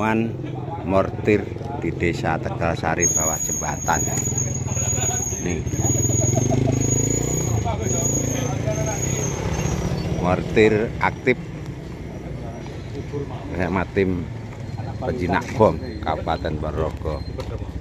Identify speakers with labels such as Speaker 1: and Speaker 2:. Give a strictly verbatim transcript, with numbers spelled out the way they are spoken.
Speaker 1: penemuan mortir di Desa Tegalsari bawah jembatan. Nih, mortir aktif sama tim penjinak bom Kabupaten Ponorogo.